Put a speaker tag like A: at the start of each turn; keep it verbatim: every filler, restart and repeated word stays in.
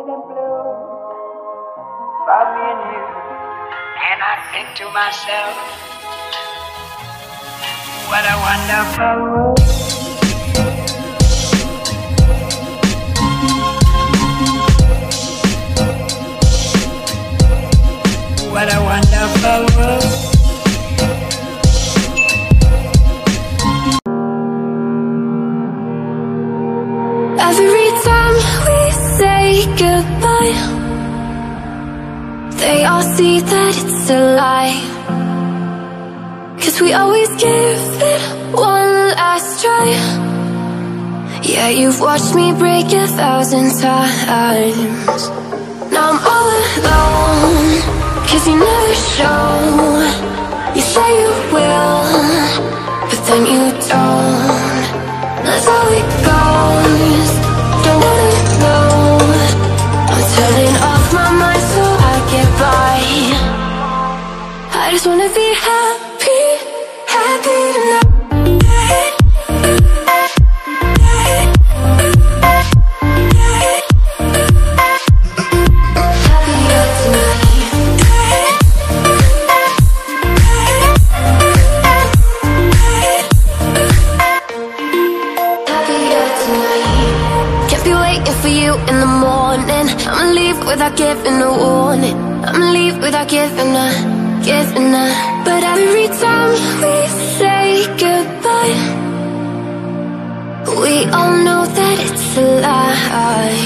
A: red and blue for me and you. And I think to myself, what a wonderful world. What a wonderful world.
B: Every time we say goodbye, they all see that it's a lie. 'Cause we always give it one last try. Yeah, you've watched me break a thousand times. Now I'm all alone, 'cause you never show. You say you will, but then you don't. That's how it goes. Don't wanna know. I'm turning off my mind so I get by. I just wanna be happy, happy tonight. Without giving a warning, I'ma leave without giving a, giving a. But every time we say goodbye, we all know that it's a lie.